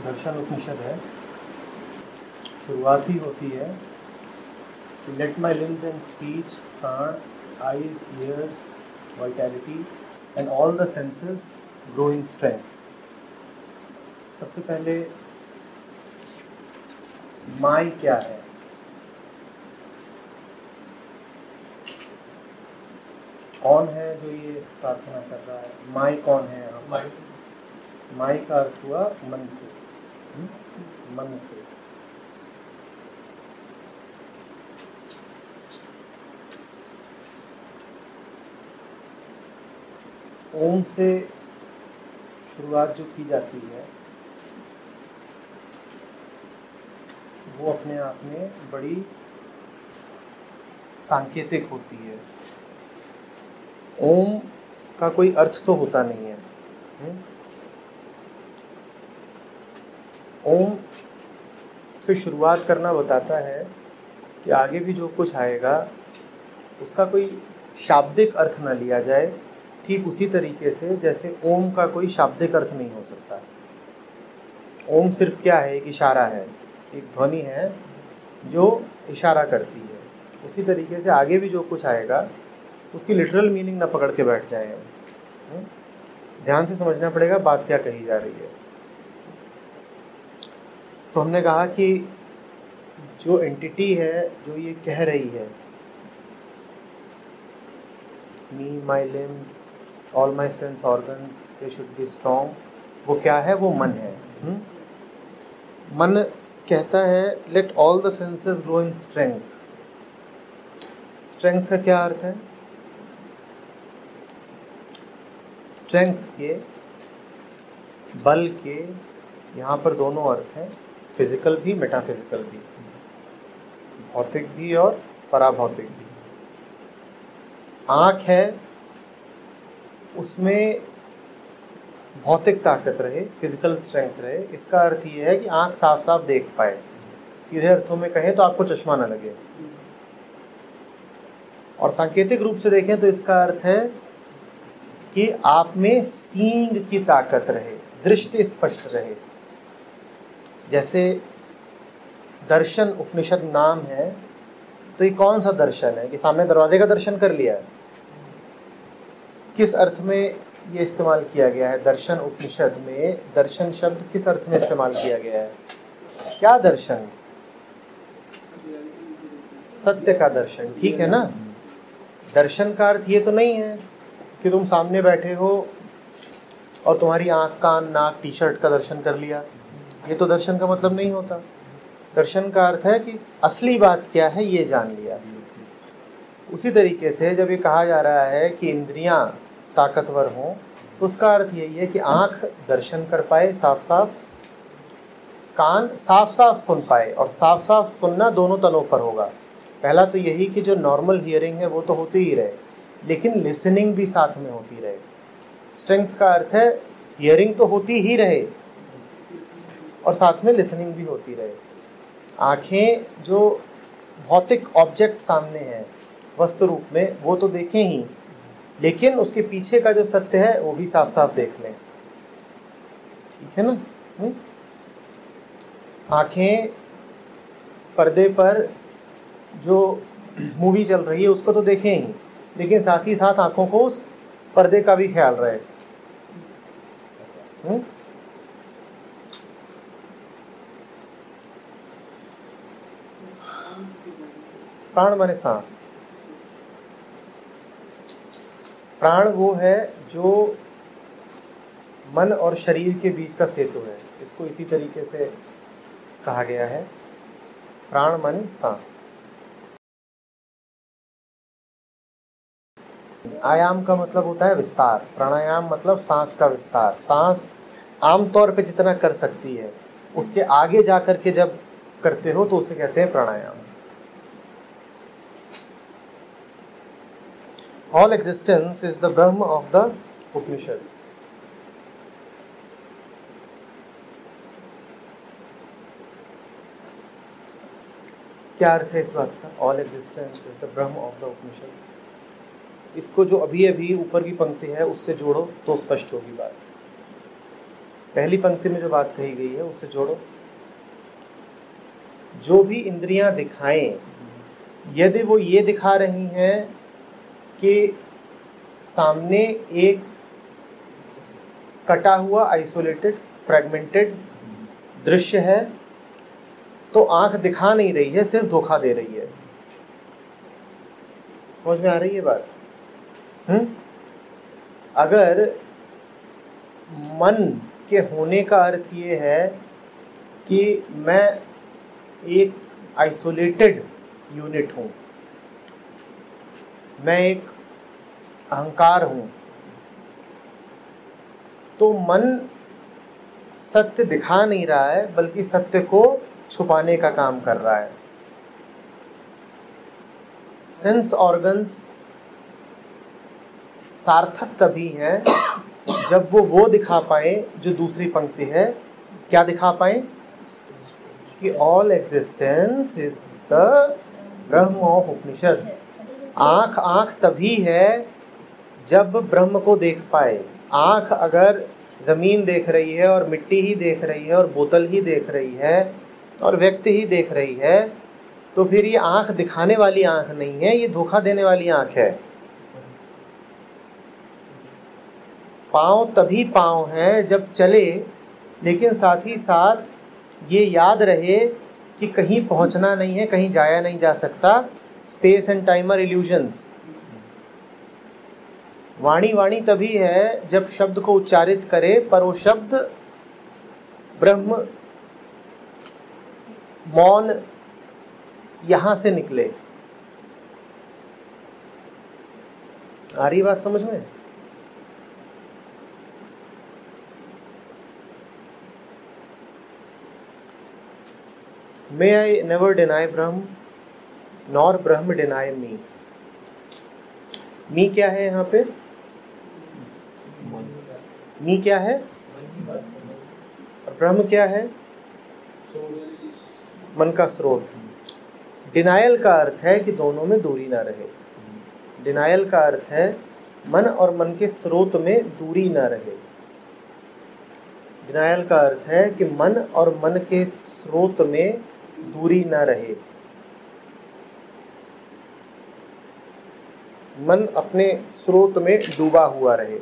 दर्शन उपनिषद है। शुरुआत ही होती है let my limbs and speech, prana, eyes, ears, vitality and all the senses grow in strength. सबसे पहले माई क्या है? कौन है जो ये प्रार्थना कर रहा है? माई कौन है? माई का अर्थ हुआ मन से। मन से ओम से शुरुआत जो की जाती है वो अपने आप में बड़ी सांकेतिक होती है। ओम का कोई अर्थ तो होता नहीं है। ओम से शुरुआत करना बताता है कि आगे भी जो कुछ आएगा उसका कोई शाब्दिक अर्थ ना लिया जाए, ठीक उसी तरीके से जैसे ओम का कोई शाब्दिक अर्थ नहीं हो सकता। ओम सिर्फ क्या है? एक इशारा है, एक ध्वनि है जो इशारा करती है। उसी तरीके से आगे भी जो कुछ आएगा उसकी लिटरल मीनिंग ना पकड़ के बैठ जाए। ध्यान से समझना पड़ेगा बात क्या कही जा रही है। तो हमने कहा कि जो एंटिटी है जो ये कह रही है me, my limbs, all my sense organs they should be strong, वो क्या है? वो मन है। मन कहता है let all the senses grow in strength. Strength का क्या अर्थ है? स्ट्रेंथ के, बल के यहाँ पर दोनों अर्थ हैं, फिजिकल भी मेटाफिजिकल भी, भौतिक भी और पराभौतिक भी। आँख है, उसमें भौतिक ताकत रहे, फिजिकल स्ट्रेंथ रहे। इसका अर्थ ये है कि आँख साफ साफ देख पाए। सीधे अर्थों में कहें तो आपको चश्मा न लगे। और सांकेतिक रूप से देखें तो इसका अर्थ है कि आप में सींग की ताकत रहे, दृष्टि स्पष्ट रहे। जैसे दर्शन उपनिषद नाम है, तो ये कौन सा दर्शन है? कि सामने दरवाजे का दर्शन कर लिया। किस अर्थ में ये इस्तेमाल किया गया है? दर्शन उपनिषद में दर्शन शब्द किस अर्थ में इस्तेमाल किया गया है? क्या दर्शन? सत्य का दर्शन, ठीक है ना। दर्शन का अर्थ ये तो नहीं है कि तुम सामने बैठे हो और तुम्हारी आँख, कान, नाक, टी शर्ट का दर्शन कर लिया। ये तो दर्शन का मतलब नहीं होता। दर्शन का अर्थ है कि असली बात क्या है ये जान लिया। उसी तरीके से जब ये कहा जा रहा है कि इंद्रियां ताकतवर हों, तो उसका अर्थ यही है कि आँख दर्शन कर पाए साफ साफ, कान साफ साफ सुन पाए। और साफ साफ सुनना दोनों तलों पर होगा। पहला तो यही कि जो नॉर्मल हियरिंग है वो तो होती ही रहे, लेकिन लिसनिंग भी साथ में होती रहे। स्ट्रेंथ का अर्थ है हियरिंग तो होती ही रहे और साथ में लिसनिंग भी होती रहे। आँखें जो भौतिक ऑब्जेक्ट सामने है वस्तु रूप में, वो तो देखें ही, लेकिन उसके पीछे का जो सत्य है वो भी साफ साफ देख लें। ठीक है ना। आँखें पर्दे पर जो मूवी चल रही है उसको तो देखें ही, लेकिन साथ ही साथ आँखों को उस पर्दे का भी ख्याल रहे। प्राण माने सांस। प्राण वो है जो मन और शरीर के बीच का सेतु है। इसको इसी तरीके से कहा गया है, प्राण मन सांस। आयाम का मतलब होता है विस्तार। प्राणायाम मतलब सांस का विस्तार। सांस आमतौर पे जितना कर सकती है उसके आगे जा कर के जब करते हो तो उसे कहते हैं प्राणायाम। All existence is the Brahma of the Upanishads. क्या अर्थ है इस बात का? All existence is the Brahma of the Upanishads. इसको जो अभी अभी ऊपर की पंक्ति है उससे जोड़ो तो स्पष्ट होगी बात। पहली पंक्ति में जो बात कही गई है उससे जोड़ो। जो भी इंद्रियां दिखाएं, यदि वो ये दिखा रही हैं कि सामने एक कटा हुआ, आइसोलेटेड, फ्रेगमेंटेड दृश्य है, तो आंख दिखा नहीं रही है, सिर्फ धोखा दे रही है। समझ में आ रही है बात? अगर मन के होने का अर्थ ये है कि मैं एक आइसोलेटेड यूनिट हूँ, मैं एक अहंकार हूँ, तो मन सत्य दिखा नहीं रहा है बल्कि सत्य को छुपाने का काम कर रहा है। सेंस ऑर्गन्स सार्थक तभी हैं जब वो दिखा पाए जो दूसरी पंक्ति है। क्या दिखा पाए? कि all existence is the Brahm of Upanishad. आँख तभी है जब ब्रह्म को देख पाए। आँख अगर ज़मीन देख रही है और मिट्टी ही देख रही है और बोतल ही देख रही है और व्यक्ति ही देख रही है, तो फिर ये आँख दिखाने वाली आँख नहीं है, ये धोखा देने वाली आँख है। पाँव तभी पाँव हैं जब चले, लेकिन साथ ही साथ ये याद रहे कि कहीं पहुंचना नहीं है, कहीं जाया नहीं जा सकता। Space and time are illusions. वाणी तभी है जब शब्द को उच्चारित करे, पर वो शब्द ब्रह्म मौन यहां से निकले। आ रही बात समझ में? May I never deny Brahm, nor Brahm deny me. मी क्या है यहाँ पे? मी क्या है? ब्रह्म क्या है? मन का स्रोत। डिनायल का अर्थ है कि दोनों में दूरी ना रहे। डिनायल का अर्थ है मन और मन के स्रोत में दूरी ना रहे। डिनायल का अर्थ है कि मन और मन के स्रोत में दूरी ना रहे। मन अपने स्रोत में डूबा हुआ रहे।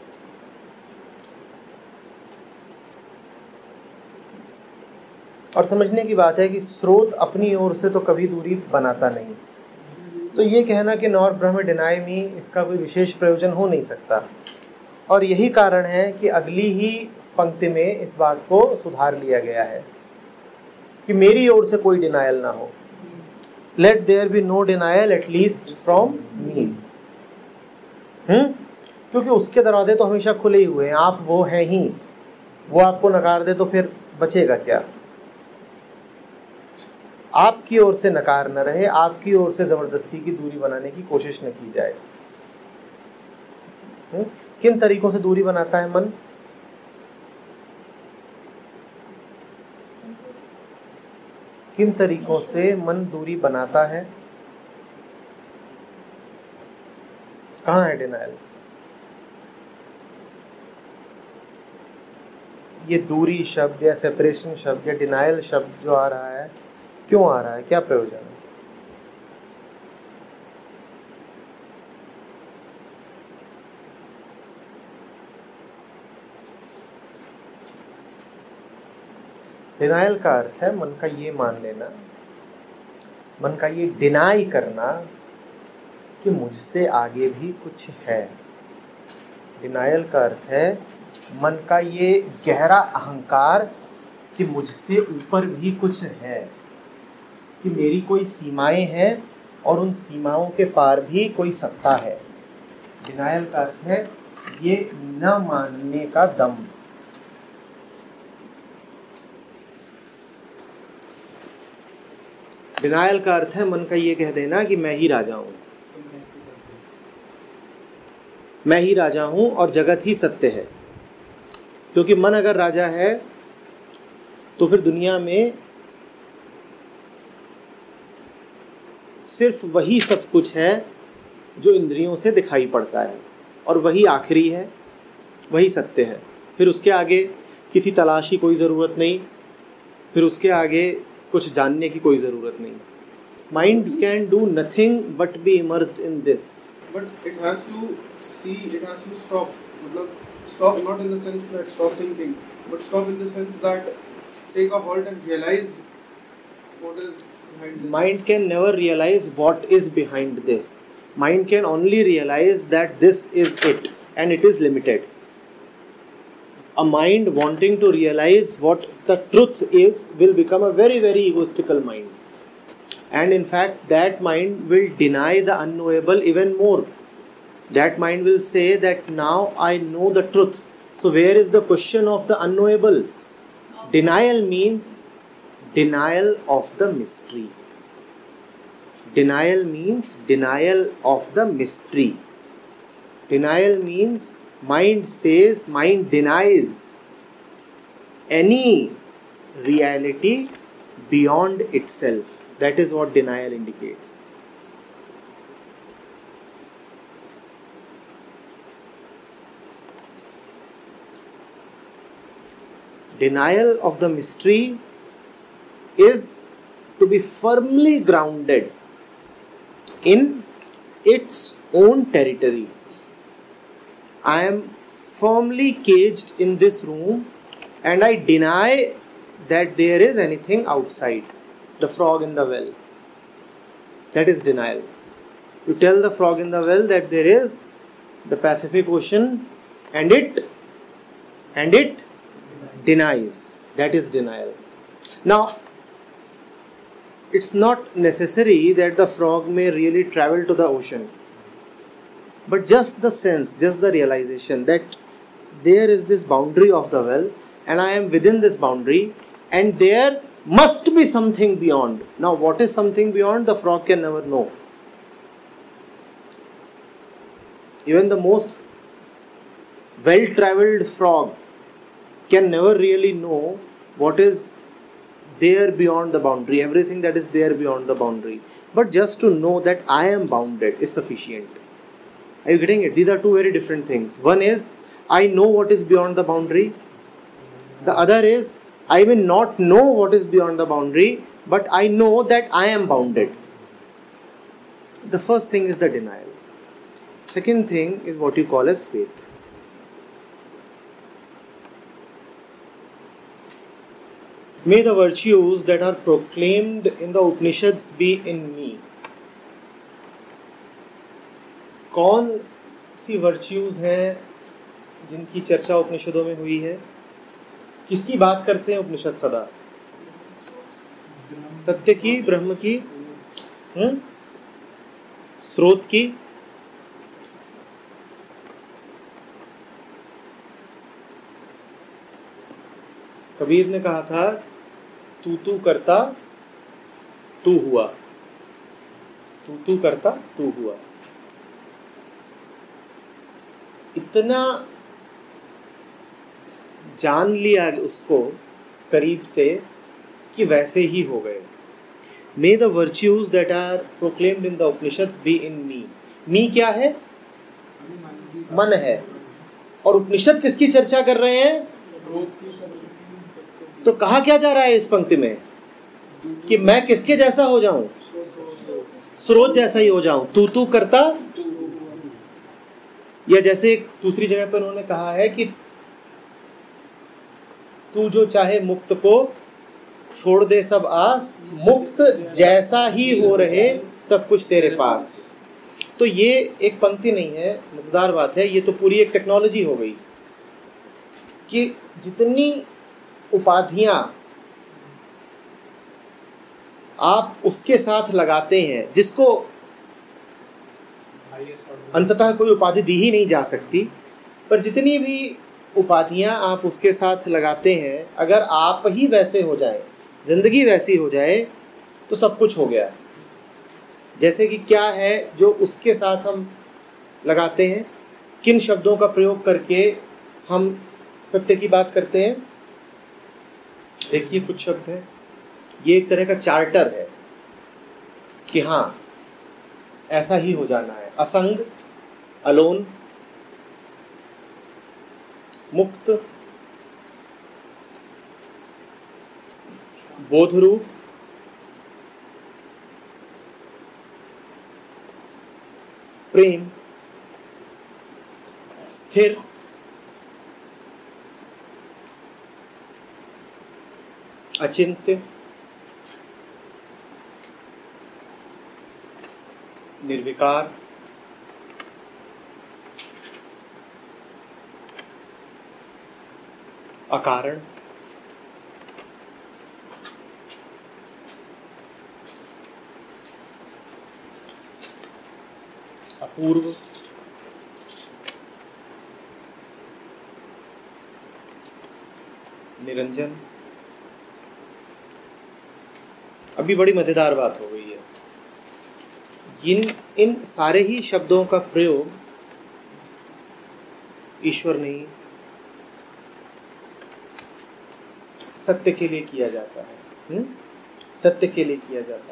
और समझने की बात है कि स्रोत अपनी ओर से तो कभी दूरी बनाता नहीं। तो ये कहना कि नॉर ब्रह्म डिनाई मी, इसका कोई विशेष प्रयोजन हो नहीं सकता। और यही कारण है कि अगली ही पंक्ति में इस बात को सुधार लिया गया है कि मेरी ओर से कोई डिनायल ना हो। Let there be no denial at least from me. क्योंकि उसके दरवाजे तो हमेशा खुले ही हुए हैं। आप वो हैं ही, वो आपको नकार दे तो फिर बचेगा क्या? आपकी ओर से नकार न रहे, आपकी ओर से जबरदस्ती की दूरी बनाने की कोशिश न की जाए। किन तरीकों से दूरी बनाता है मन? किन तरीकों से मन दूरी बनाता है? कहाँ है डिनायल? ये दूरी शब्द या सेपरेशन शब्द या डिनायल शब्द जो आ रहा है, क्यों आ रहा है? क्या प्रयोजन है? डिनायल का अर्थ है मन का ये मान लेना, मन का ये डिनाई करना कि मुझसे आगे भी कुछ है। डिनायल का अर्थ है मन का ये गहरा अहंकार कि मुझसे ऊपर भी कुछ है, कि मेरी कोई सीमाएं हैं और उन सीमाओं के पार भी कोई सत्ता है। डिनायल का अर्थ है ये न मानने का दम। डिनायल का अर्थ है मन का ये कह देना कि मैं ही राजा हूं, मैं ही राजा हूं और जगत ही सत्य है। क्योंकि मन अगर राजा है तो फिर दुनिया में सिर्फ वही सब कुछ है जो इंद्रियों से दिखाई पड़ता है और वही आखिरी है, वही सत्य है। फिर उसके आगे किसी तलाश की कोई ज़रूरत नहीं, फिर उसके आगे कुछ जानने की कोई ज़रूरत नहीं. Mind can do nothing but be immersed in this. But it has to see, it has to stop. मतलब stop not in the sense that stop thinking, but stop in the sense that take a halt and realize what is behind this. Mind can never realize what is behind this. Mind can only realize that this is it and it is limited. A mind wanting to realize what the truth is will become a very, very egoistical mind. And in fact, that mind will deny the unknowable even more. That mind will say that now I know the truth. So where is the question of the unknowable? Denial means denial of the mystery. Denial means denial of the mystery. Denial means mind denies any reality beyond itself. That is what denial indicates. Denial of the mystery is to be firmly grounded in its own territory. I am firmly caged in this room and I deny that there is anything outside. The frog in the well. That is denial. You tell the frog in the well that there is the Pacific Ocean and it denies. That is denial. Now, it's not necessary that the frog may really travel to the ocean. But just the sense, just the realization that there is this boundary of the well and I am within this boundary and there must be something beyond. Now, what is something beyond? The frog can never know. Even the most well-traveled frog can never really know what is there beyond the boundary, everything that is there beyond the boundary. But just to know that I am bounded is sufficient. Are you getting it? These are two very different things. One is, I know what is beyond the boundary. The other is, I will not know what is beyond the boundary, but I know that I am bounded. The first thing is the denial. Second thing is what you call as faith. May the virtues that are proclaimed in the Upanishads be in me. कौन सी virtues हैं जिनकी चर्चा उपनिषदों में हुई है? किसकी बात करते हैं उपनिषद सदा? सत्य की, ब्रह्म की, स्रोत की. कबीर ने कहा था, तू करता तू हुआ, तू करता तू हुआ. इतना जान लिया उसको करीब से कि वैसे ही हो गए. May the virtues that are proclaimed in the Upanishads be in me. मी क्या है? मन है. और उपनिषद किसकी चर्चा कर रहे हैं? तो कहा क्या जा रहा है इस पंक्ति में? कि मैं किसके जैसा हो जाऊं? स्रोत जैसा ही हो जाऊं. तू करता, या जैसे दूसरी जगह पर उन्होंने कहा है कि तू जो चाहे मुक्त को छोड़ दे सब आस, मुक्त जैसा ही हो रहे सब कुछ तेरे पास. तो ये एक पंक्ति नहीं है, मजेदार बात है. ये तो पूरी एक टेक्नोलॉजी हो गई कि जितनी उपाधियां आप उसके साथ लगाते हैं, जिसको अंततः कोई उपाधि दी ही नहीं जा सकती, पर जितनी भी उपाधियां आप उसके साथ लगाते हैं, अगर आप ही वैसे हो जाए, जिंदगी वैसी हो जाए, तो सब कुछ हो गया. जैसे कि क्या है जो उसके साथ हम लगाते हैं, किन शब्दों का प्रयोग करके हम सत्य की बात करते हैं. देखिए कुछ शब्द हैं, ये एक तरह का चार्टर है कि हाँ ऐसा ही हो जाना है. असंग, अलोन, मुक्त, बोध रूप, प्रेम, स्थिर, अचिंत्य, निर्विकार, अकारण, अपूर्व, निरंजन। अभी बड़ी मजेदार बात हो गई है। इन सारे ही शब्दों का प्रयोग ईश्वर नहीं, सत्य के लिए किया जाता है। सत्य के लिए किया जाता है।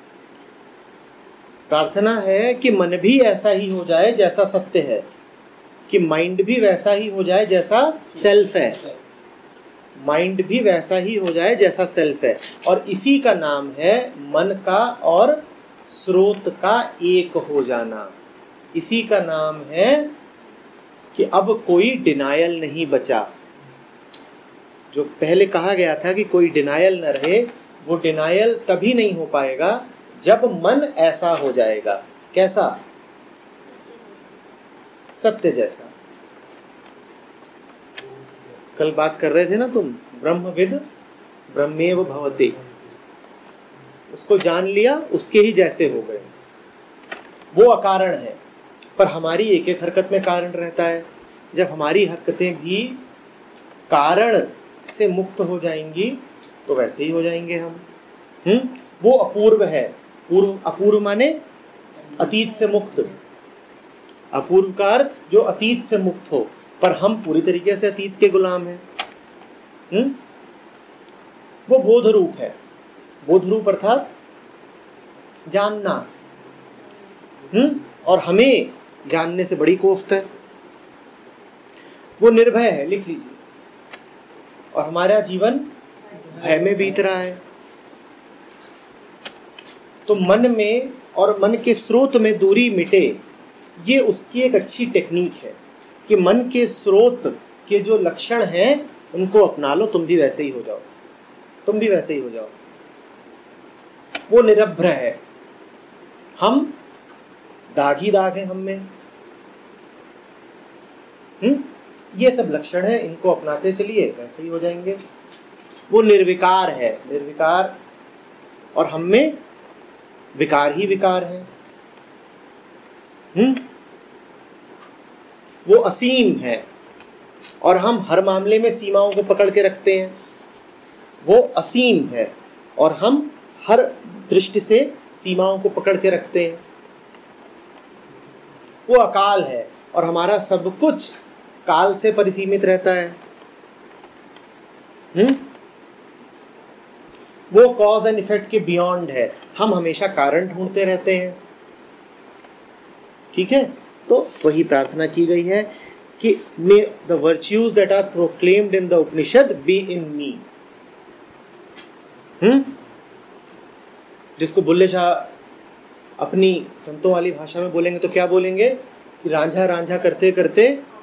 प्रार्थना है कि मन भी ऐसा ही हो जाए जैसा सत्य है, कि माइंड भी वैसा ही हो जाए जैसा सेल्फ है, माइंड भी वैसा ही हो जाए जैसा सेल्फ है। और इसी का नाम है मन का और स्रोत का एक हो जाना। इसी का नाम है कि अब कोई डिनायल नहीं बचा। जो पहले कहा गया था कि कोई डिनायल न रहे, वो डिनायल तभी नहीं हो पाएगा जब मन ऐसा हो जाएगा। कैसा? सत्य जैसा। कल बात कर रहे थे ना तुम, ब्रह्मविद ब्रह्मेव भवते। उसको जान लिया, उसके ही जैसे हो गए। वो अकारण है, पर हमारी एक एक हरकत में कारण रहता है। जब हमारी हरकतें भी कारण से मुक्त हो जाएंगी तो वैसे ही हो जाएंगे हम। वो अपूर्व है। अपूर्व माने अतीत से मुक्त। अपूर्व का अर्थ जो अतीत से मुक्त हो, पर हम पूरी तरीके से अतीत के गुलाम हैं। वो बोध रूप है। बोध रूप अर्थात जानना। और हमें जानने से बड़ी कोफ्त है। वो निर्भय है, लिख लीजिए। और हमारा जीवन भय में बीत रहा है। तो मन में और मन के स्रोत में दूरी मिटे, ये उसकी एक अच्छी टेक्निक है कि मन के स्रोत के जो लक्षण हैं उनको अपना लो, तुम भी वैसे ही हो जाओ। तुम भी वैसे ही हो जाओ। वो निरभ्र है, हम दाग ही दाग है हम में। ये सब लक्षण है, इनको अपनाते चलिए, वैसे ही हो जाएंगे। वो निर्विकार है, निर्विकार, और हम में विकार ही विकार है। वो असीम है, और हम हर मामले में सीमाओं को पकड़ के रखते हैं। वो असीम है, और हम हर दृष्टि से सीमाओं को पकड़ के रखते हैं। वो अकाल है, और हमारा सब कुछ काल से परिसीमित रहता है। वो कॉज एंड इफेक्ट के बियॉन्ड है, हम हमेशा कारण ढूंढते रहते हैं। ठीक है, तो वही प्रार्थना की गई है कि may the virtues that are proclaimed in the Upanishad be in me. जिसको बुल्ले शाह अपनी संतों वाली भाषा में बोलेंगे तो क्या बोलेंगे कि रांझा रांझा करते करते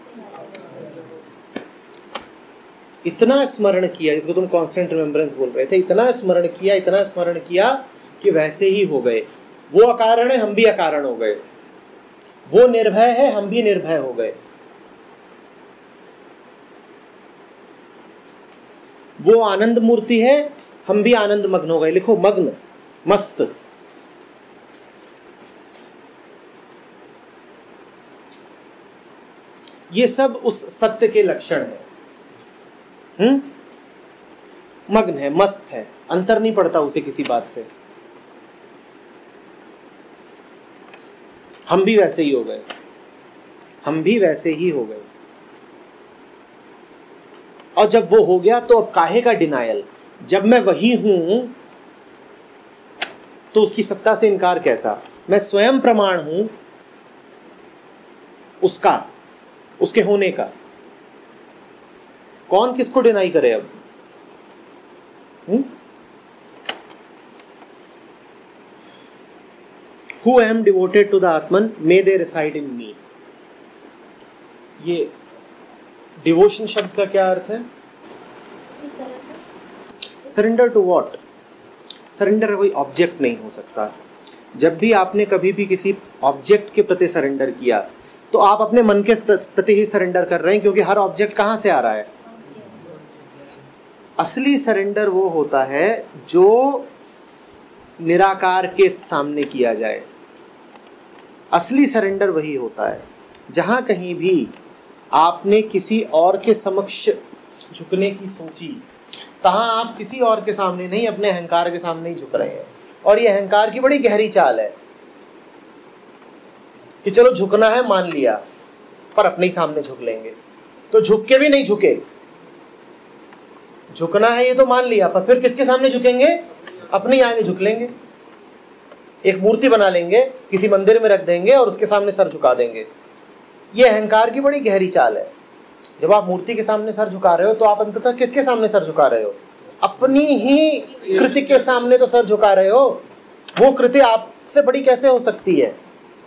इतना स्मरण किया, जिसको तुम कांस्टेंट रिमेम्बरेंस बोल रहे थे, इतना स्मरण किया कि वैसे ही हो गए। वो अकारण है, हम भी अकारण हो गए। वो निर्भय है, हम भी निर्भय हो गए। वो आनंद मूर्ति है, हम भी आनंद मग्न हो गए। लिखो मग्न, मस्त। ये सब उस सत्य के लक्षण है। मग्न है, मस्त है, अंतर नहीं पड़ता उसे किसी बात से। हम भी वैसे ही हो गए। हम भी वैसे ही हो गए। और जब वो हो गया तो अब काहे का डिनायल? जब मैं वही हूं तो उसकी सत्ता से इनकार कैसा? मैं स्वयं प्रमाण हूं उसका, उसके होने का। कौन किसको डिनाई करे अब? Who I am devoted to the Atman may they reside in मी। ये डिवोशन शब्द का क्या अर्थ है? Surrender to what? सरेंडर कोई ऑब्जेक्ट नहीं हो सकता। जब भी आपने कभी भी किसी ऑब्जेक्ट के प्रति सरेंडर किया तो आप अपने मन के प्रति ही सरेंडर कर रहे हैं, क्योंकि हर ऑब्जेक्ट कहाँ से आ रहा है? असली सरेंडर वो होता है जो निराकार के सामने किया जाए। असली सरेंडर वही होता है जहाँ कहीं भी आपने किसी और के समक्ष झुकने की सोची, तहाँ आप किसी और के सामने नहीं, अपने अहंकार के सामने ही झुक रहे हैं। और ये अहंकार की बड़ी गहरी चाल है कि चलो झुकना है मान लिया, पर अपने ही सामने झुक लेंगे। तो झुक के भी नहीं झुके, झुकना है ये तो मान लिया, पर फिर किसके सामने झुकेंगे? अपने ही आगे झुक लेंगे। एक मूर्ति बना लेंगे, किसी मंदिर में रख देंगे और उसके सामने सर झुका देंगे। ये अहंकार की बड़ी गहरी चाल है। जब आप मूर्ति के सामने सर झुका रहे हो तो आप अंततः किसके सामने सर झुका रहे हो? अपनी ही कृति के सामने तो सर झुका रहे हो। वो कृति आपसे बड़ी कैसे हो सकती है?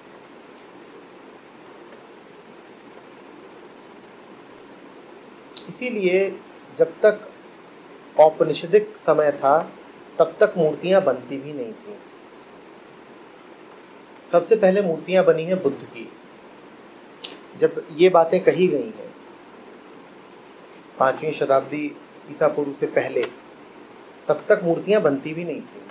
इसीलिए जब तक औपनिषदिक समय था तब तक मूर्तियां बनती भी नहीं थी। सबसे पहले मूर्तियां बनी हैं बुद्ध की। जब ये बातें कही गई हैं 5वीं शताब्दी ईसा पूर्व से पहले, तब तक मूर्तियां बनती भी नहीं थी।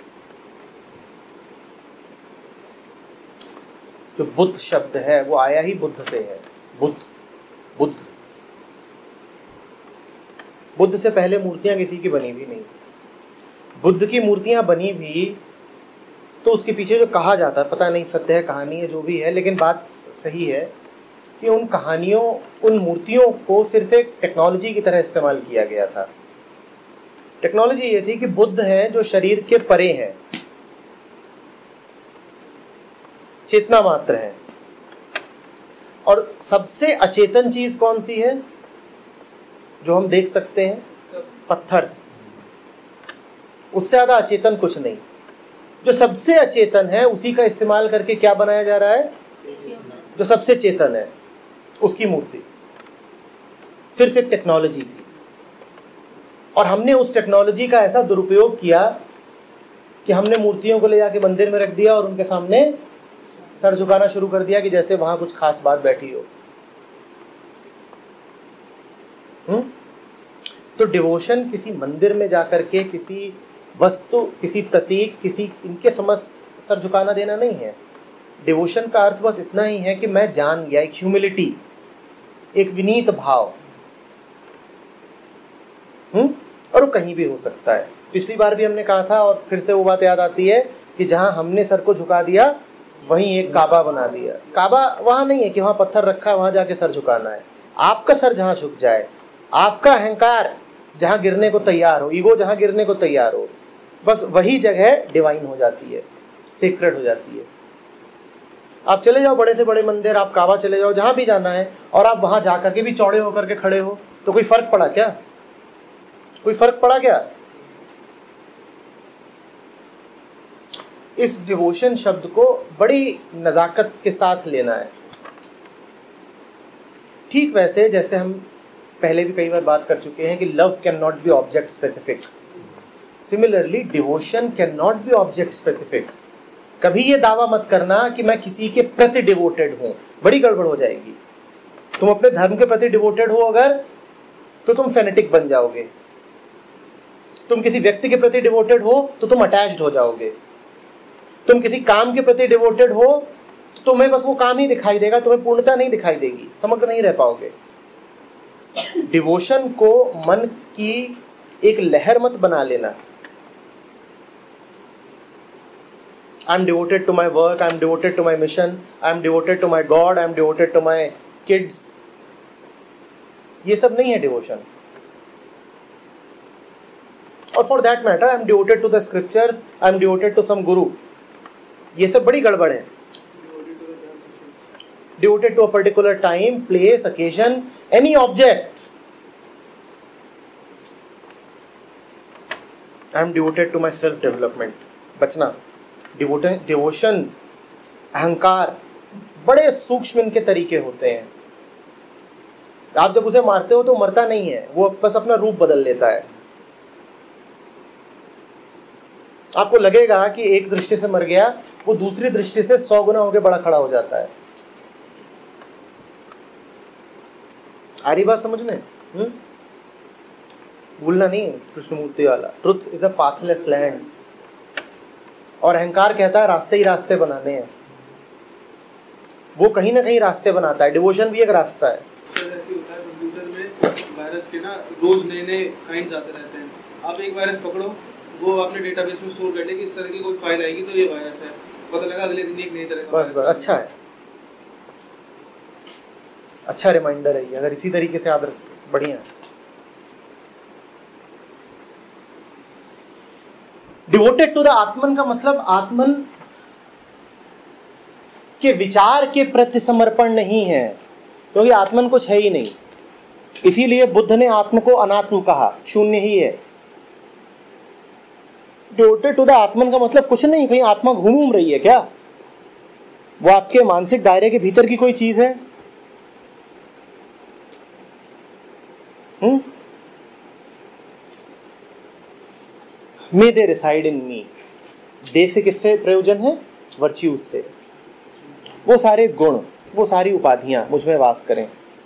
जो बुद्ध शब्द है वो आया ही बुद्ध से है। बुद्ध से पहले मूर्तियां किसी की बनी भी नहीं। बुद्ध की मूर्तियां बनी भी तो उसके पीछे जो कहा जाता है, पता नहीं सत्य है कहानी है जो भी है, लेकिन बात सही है कि उन कहानियों, उन मूर्तियों को सिर्फ एक टेक्नोलॉजी की तरह इस्तेमाल किया गया था। टेक्नोलॉजी ये थी कि बुद्ध हैं जो शरीर के परे हैं, चेतना मात्र है। और सबसे अचेतन चीज कौन सी है जो हम देख सकते हैं? पत्थर। उससे ज्यादा अचेतन कुछ नहीं। जो सबसे अचेतन है उसी का इस्तेमाल करके क्या बनाया जा रहा है? जो सबसे चेतन है उसकी मूर्ति। सिर्फ एक टेक्नोलॉजी थी और हमने उस टेक्नोलॉजी का ऐसा दुरुपयोग किया कि हमने मूर्तियों को ले जाके मंदिर में रख दिया और उनके सामने सर झुकाना शुरू कर दिया कि जैसे वहां कुछ खास बात बैठी हो। तो डिवोशन किसी मंदिर में जाकर के किसी वस्तु, किसी प्रतीक, किसी इनके समझ सर झुकाना देना नहीं है। डिवोशन का अर्थ बस इतना ही है कि मैं जान गया, एक ह्यूमिलिटी, एक विनीत भाव। और वो कहीं भी हो सकता है। पिछली बार भी हमने कहा था और फिर से वो बात याद आती है कि जहां हमने सर को झुका दिया वहीं एक काबा बना दिया। काबा वहां नहीं है कि वहां पत्थर रखा है वहां जाके सर झुकाना है। आपका सर जहां झुक जाए, आपका अहंकार जहां गिरने को तैयार हो, ईगो जहां गिरने को तैयार हो, बस वही जगह डिवाइन हो जाती है, सीक्रेट हो जाती है। आप चले जाओ बड़े से बड़े मंदिर, आप काबा चले जाओ, जहां भी जाना है, और आप वहां जाकर के भी चौड़े होकर के खड़े हो तो कोई फर्क पड़ा क्या? कोई फर्क पड़ा क्या? इस डिवोशन शब्द को बड़ी नज़ाकत के साथ लेना है। ठीक वैसे जैसे हम पहले भी कई बार बात कर चुके हैं कि love can not be object specific, similarly devotion can not be object specific. कभी ये दावा मत करना कि मैं किसी के प्रति डिवोटेड हूं, बड़ी गड़बड़ हो जाएगी। तुम अपने धर्म के प्रति डिवोटेड हो अगर, तो तुम फेनेटिक बन जाओगे। तुम किसी व्यक्ति के प्रति डिवोटेड हो तो तुम अटैच्ड हो जाओगे। तुम किसी काम के प्रति डिवोटेड हो तो तुम्हें बस वो काम ही दिखाई देगा, तुम्हें पूर्णता नहीं दिखाई देगी, समग्र नहीं रह पाओगे। डिवोशन को मन की एक लहर मत बना लेना। I am devoted to my work, I am devoted to my mission, I am devoted to my God, I am devoted to my kids. ये सब नहीं है डिवोशन। और for that matter I am devoted to the scriptures, I am devoted to some guru. ये सब बड़ी गड़बड़ है। Devoted to a particular time, place, occasion, any object. I am devoted to my self development. बचना। Devotion अहंकार, बड़े सूक्ष्म इनके तरीके होते हैं। आप जब उसे मारते हो तो मरता नहीं है, वो बस अपना रूप बदल लेता है। आपको लगेगा कि एक दृष्टि से मर गया, वो दूसरी दृष्टि से 100 गुना होकर बड़ा खड़ा हो जाता है। आ रही बात समझ में? भूलना नहीं कृष्णमूर्ति वाला, truth is a pathless land. और अहंकार कहता है रास्ते ही रास्ते बनाने हैं, वो कहीं ना कहीं रास्ते बनाता है। डिवोशन भी एक रास्ता है। ऐसे होता है कंप्यूटर में वायरस के ना रोज नए नए काइंड्स आते रहते हैं। आप एक वायरस पकड़ो, वो अपने डेटाबेस में स्टोर कर ले कि इस तरह की कोई फाइल आएगी तो ये वायरस है, पता लगा अगले दिन एक नई तरह का बस अच्छा है, अच्छा रिमाइंडर है ये, अगर इसी तरीके से याद रख सके बढ़िया है। डिवोटेड टू द आत्मन का मतलब आत्मन के विचार के प्रति समर्पण नहीं है, क्योंकि आत्मन कुछ है ही नहीं। इसीलिए बुद्ध ने आत्म को अनात्म कहा, शून्य ही है। डिवोटेड टू द आत्मन का मतलब कुछ नहीं, कहीं आत्मा घूम रही है क्या? वो आपके मानसिक दायरे के भीतर की कोई चीज है? मे दे रिसाइड इन मी। दे से किससे प्रयोजन है? वर्च्यूज से। वो सारे गुण, वो सारी उपाधियां मुझ में वास करें।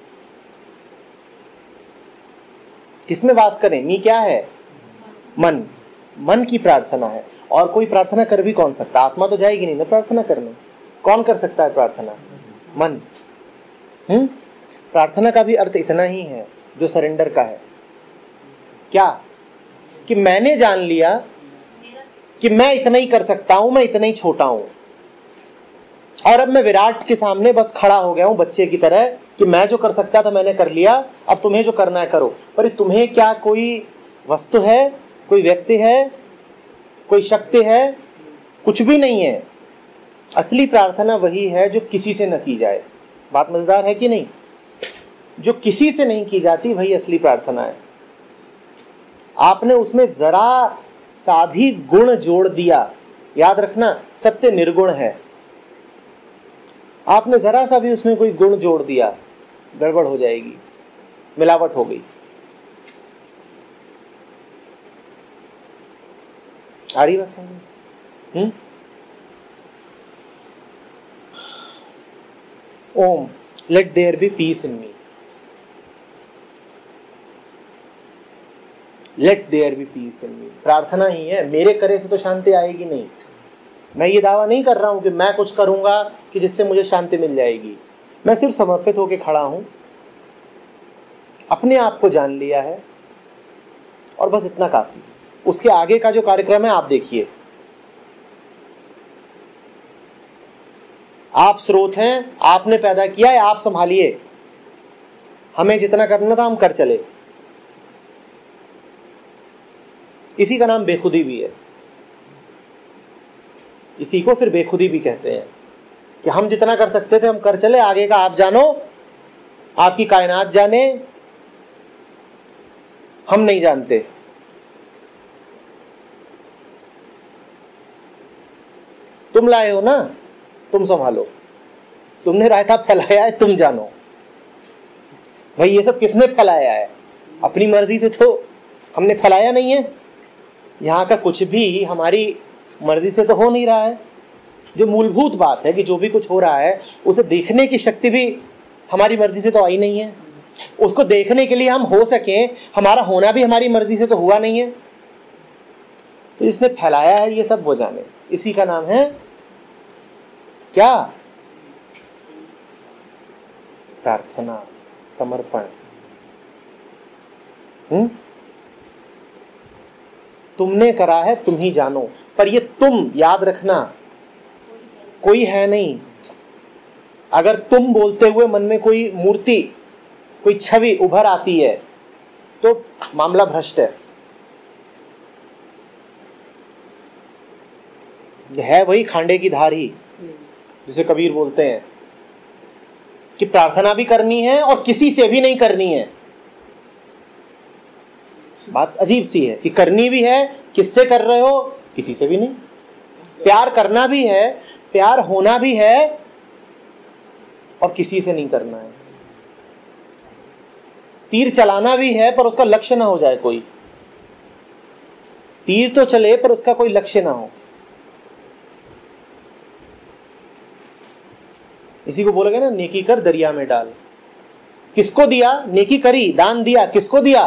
किसमें वास करें? मी क्या है? मन। मन की प्रार्थना है। और कोई प्रार्थना कर भी कौन सकता? आत्मा तो जाएगी नहीं ना प्रार्थना करने। कौन कर सकता है प्रार्थना? मन। प्रार्थना का भी अर्थ इतना ही है जो सरेंडर का है। क्या? कि मैंने जान लिया कि मैं इतना ही कर सकता हूं, मैं इतना ही छोटा हूं, और अब मैं विराट के सामने बस खड़ा हो गया हूं बच्चे की तरह कि मैं जो कर सकता था मैंने कर लिया, अब तुम्हें जो करना है करो। पर तुम्हें क्या कोई वस्तु है, कोई व्यक्ति है, कोई शक्ति है? कुछ भी नहीं है। असली प्रार्थना वही है जो किसी से न की जाए। बात मजेदार है कि नहीं? जो किसी से नहीं की जाती वही असली प्रार्थना है। आपने उसमें जरा सा भी गुण जोड़ दिया, याद रखना सत्य निर्गुण है, आपने जरा सा भी उसमें कोई गुण जोड़ दिया, गड़बड़ हो जाएगी, मिलावट हो गई। आ रही बात समझ? Om let there be peace in me. Let there be peace in me प्रार्थना ही है। मेरे करे से तो शांति आएगी नहीं। मैं ये दावा नहीं कर रहा हूं कि मैं कुछ करूंगा कि जिससे मुझे शांति मिल जाएगी। मैं सिर्फ समर्पित होकर खड़ा हूं, अपने आप को जान लिया है और बस इतना काफी है। उसके आगे का जो कार्यक्रम है आप देखिए। आप स्रोत हैं, आपने पैदा किया है, आप संभालिए। हमें जितना करना था हम कर चले। इसी का नाम बेखुदी भी है। इसी को फिर बेखुदी भी कहते हैं कि हम जितना कर सकते थे हम कर चले, आगे का आप जानो, आपकी कायनात जाने, हम नहीं जानते। तुम लाए हो ना, तुम संभालो। तुमने रायता फैलाया है, तुम जानो। भाई ये सब किसने फैलाया है? अपनी मर्जी से तो हमने फैलाया नहीं है। यहाँ का कुछ भी हमारी मर्जी से तो हो नहीं रहा है। जो मूलभूत बात है कि जो भी कुछ हो रहा है उसे देखने की शक्ति भी हमारी मर्जी से तो आई नहीं है। उसको देखने के लिए हम हो सकें, हमारा होना भी हमारी मर्जी से तो हुआ नहीं है। तो इसने फैलाया है ये सब, वो जाने। इसी का नाम है क्या? प्रार्थना, समर्पण। तुमने करा है, तुम ही जानो। पर ये तुम याद रखना, कोई है नहीं। अगर तुम बोलते हुए मन में कोई मूर्ति, कोई छवि उभर आती है तो मामला भ्रष्ट है वही खांडे की धार ही, जिसे कबीर बोलते हैं कि प्रार्थना भी करनी है और किसी से भी नहीं करनी है। बात अजीब सी है कि करनी भी है, किससे कर रहे हो? किसी से भी नहीं। प्यार करना भी है, प्यार होना भी है और किसी से नहीं करना है। तीर चलाना भी है पर उसका लक्ष्य ना हो जाए कोई। तीर तो चले पर उसका कोई लक्ष्य ना हो। इसी को बोलोगे ना, नेकी कर दरिया में डाल। किसको दिया? नेकी करी, दान दिया, किसको दिया?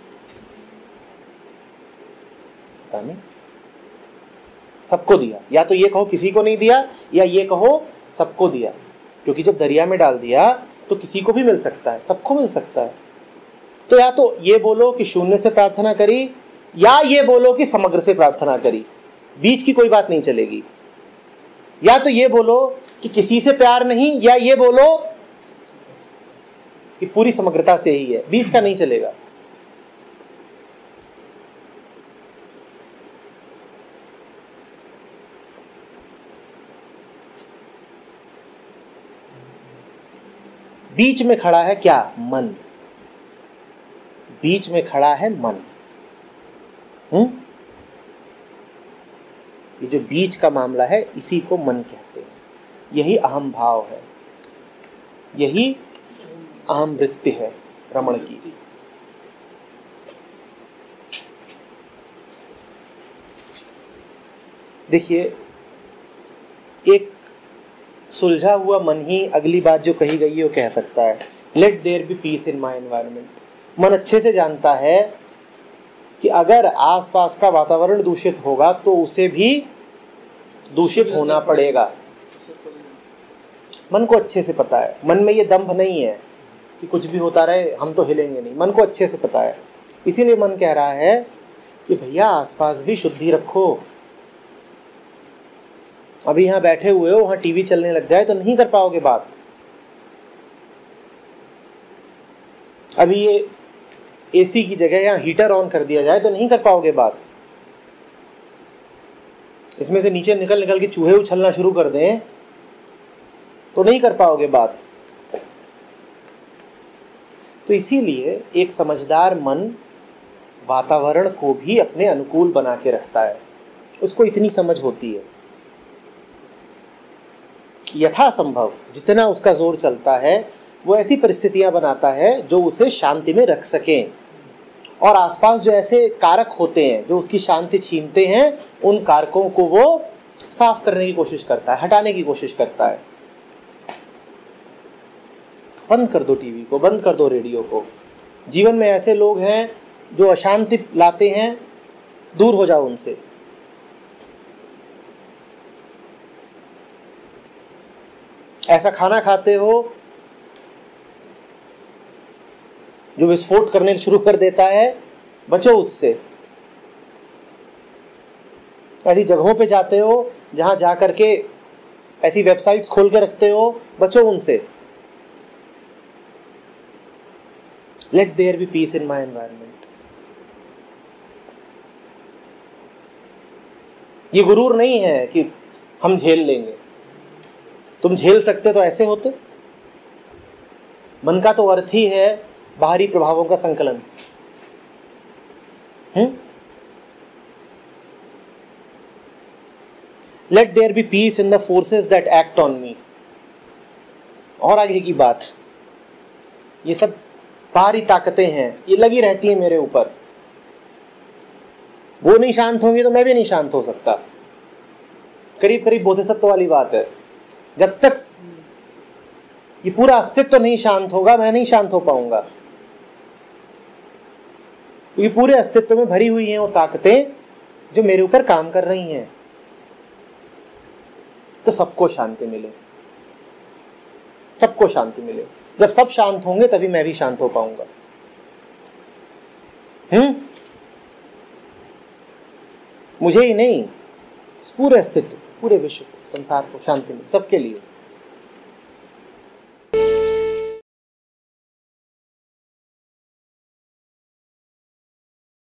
पता नहीं, सबको दिया। या तो ये कहो किसी को नहीं दिया, या ये कहो सबको दिया। क्योंकि जब दरिया में डाल दिया तो किसी को भी मिल सकता है, सबको मिल सकता है। तो या तो ये बोलो कि शून्य से प्रार्थना करी, या ये बोलो कि समग्र से प्रार्थना करी, बीच की कोई बात नहीं चलेगी। या तो ये बोलो कि किसी से प्यार नहीं, या ये बोलो कि पूरी समग्रता से ही है, बीच का नहीं चलेगा। बीच में खड़ा है क्या? मन। बीच में खड़ा है मन। ये जो बीच का मामला है इसी को मन कहते हैं। यही अहम भाव है, यही अहम वृत्ति है रमण की। देखिए, एक सुलझा हुआ मन ही अगली बात जो कही गई है वो कह सकता है। Let there be peace in my environment. मन अच्छे से जानता है कि अगर आसपास का वातावरण दूषित होगा तो उसे भी दूषित होना पड़ेगा। मन को अच्छे से पता है। मन में ये दंभ नहीं है कि कुछ भी होता रहे हम तो हिलेंगे नहीं। मन को अच्छे से पता है। इसीलिए मन कह रहा है कि भैया आसपास भी शुद्धि रखो। अभी यहाँ बैठे हुए हो, वहाँ टीवी चलने लग जाए तो नहीं कर पाओगे बात। अभी ये एसी की जगह यहाँ हीटर ऑन कर दिया जाए तो नहीं कर पाओगे बात। इसमें से नीचे निकल निकल के चूहे उछलना शुरू कर दें तो नहीं कर पाओगे बात। तो इसीलिए एक समझदार मन वातावरण को भी अपने अनुकूल बना के रखता है। उसको इतनी समझ होती है, यथासंभव जितना उसका जोर चलता है वो ऐसी परिस्थितियां बनाता है जो उसे शांति में रख सकें, और आसपास जो ऐसे कारक होते हैं जो उसकी शांति छीनते हैं उन कारकों को वो साफ करने की कोशिश करता है, हटाने की कोशिश करता है। बंद कर दो टीवी को, बंद कर दो रेडियो को। जीवन में ऐसे लोग हैं जो अशांति लाते हैं, दूर हो जाओ उनसे। ऐसा खाना खाते हो जो विस्फोट करने शुरू कर देता है, बचो उससे। ऐसी जगहों पे जाते हो जहां जाकर के ऐसी वेबसाइट्स खोल के रखते हो, बचो उनसे। Let there be peace in my environment. ये गुरूर नहीं है कि हम झेल लेंगे। तुम झेल सकते तो ऐसे होते। मन का तो अर्थ ही है बाहरी प्रभावों का संकलन। Let there be peace in the forces that act on me. और आगे की बात, ये सब बाहरी ताकतें हैं, ये लगी रहती हैं मेरे ऊपर। वो नहीं शांत होंगे तो मैं भी नहीं शांत हो सकता। करीब करीब बोधिसत्व वाली बात है। जब तक ये पूरा अस्तित्व नहीं शांत होगा मैं नहीं शांत हो पाऊंगा, क्योंकि पूरे अस्तित्व में भरी हुई हैं वो ताकतें जो मेरे ऊपर काम कर रही हैं। तो सबको शांति मिले, सबको शांति मिले। जब सब शांत होंगे तभी मैं भी शांत हो पाऊंगा। मुझे ही नहीं, इस पूरे अस्तित्व, पूरे विश्व को, संसार को शांति मिले, सबके लिए।